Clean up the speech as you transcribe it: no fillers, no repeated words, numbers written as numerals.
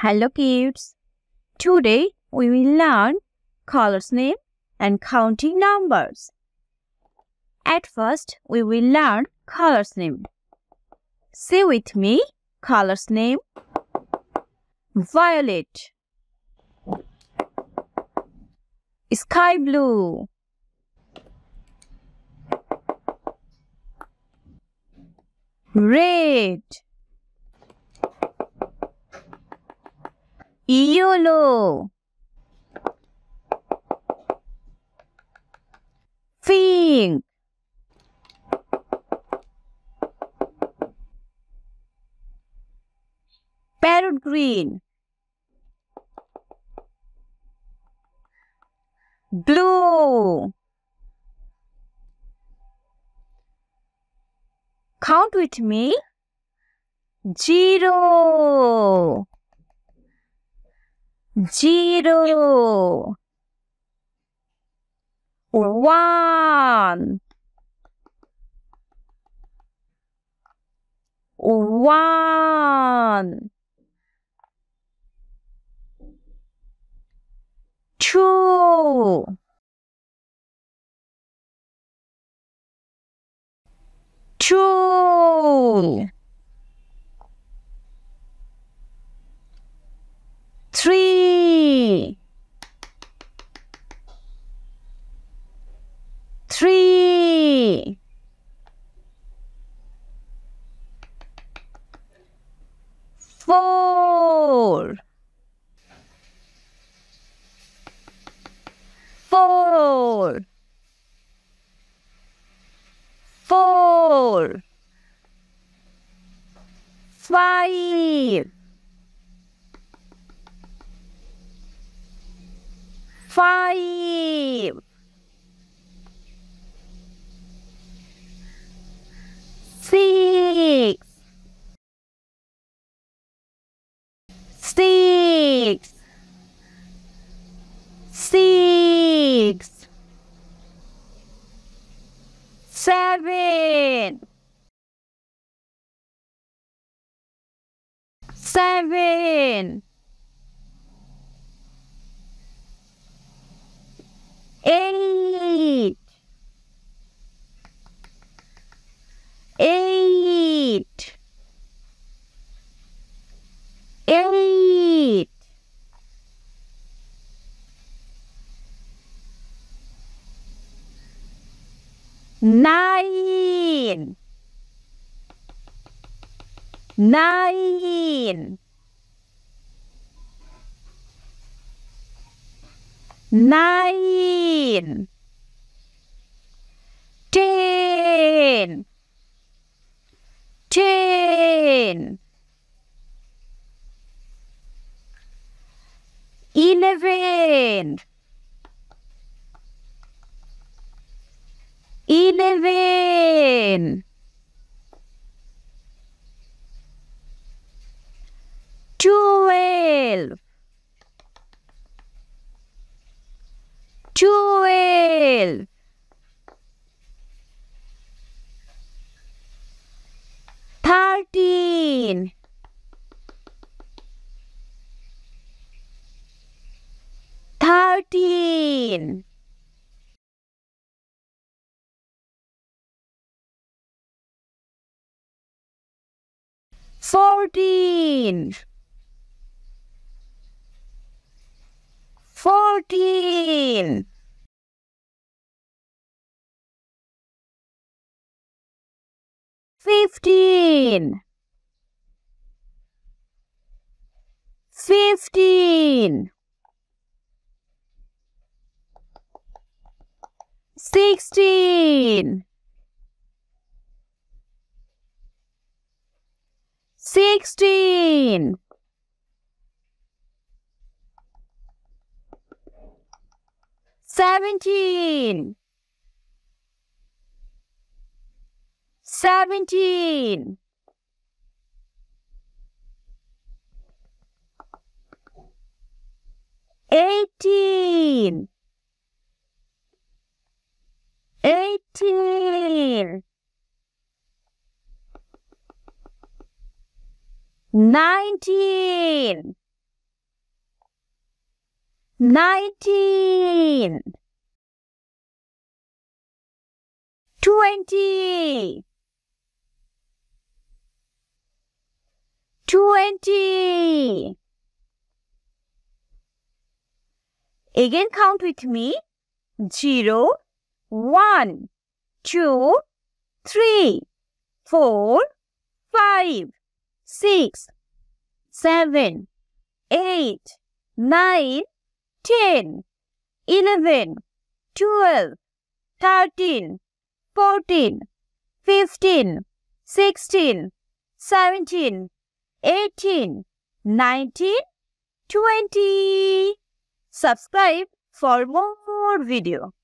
Hello kids. Today we will learn colors name and counting numbers. At first we will learn colors name. Say with me colors name. Violet, sky blue, red, yellow, pink, parrot green, blue. Count with me. 0, 0, 1, 1, 2, 2, 3, 3, 4, 4, 4, 5, 5, 6, 6, 6, 7, 7, 8, 8, 8, 9, 9, 9, 10, 10, 11, 11, 12, 12, 13, 13, 14, 14, 15, 15, 16, 16, 17, 17, 18, 18, 19, 19, 20, 20. Again count with me. 0, 1, 2, 3, 4, 5, 6, 7, 8, 9, 10, 11, 12, 13, 14, 15, 16, 17, 18, 19, 20. Subscribe for more video.